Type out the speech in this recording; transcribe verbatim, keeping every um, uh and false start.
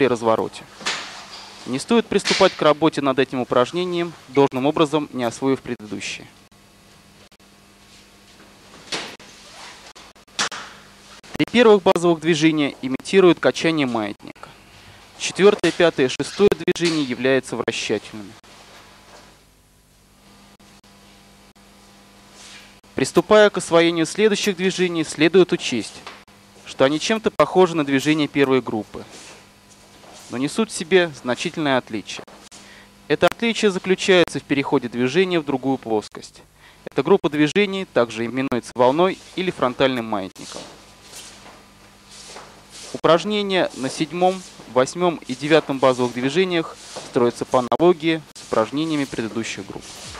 при развороте. Не стоит приступать к работе над этим упражнением, должным образом не освоив предыдущие. Три первых базовых движения имитируют качание маятника. Четвертое, пятое и шестое движение являются вращательными. Приступая к освоению следующих движений, следует учесть, что они чем-то похожи на движения первой группы, но несут в себе значительное отличие. Это отличие заключается в переходе движения в другую плоскость. Эта группа движений также именуется волной или фронтальным маятником. Упражнения на седьмом, восьмом и девятом базовых движениях строятся по аналогии с упражнениями предыдущих групп.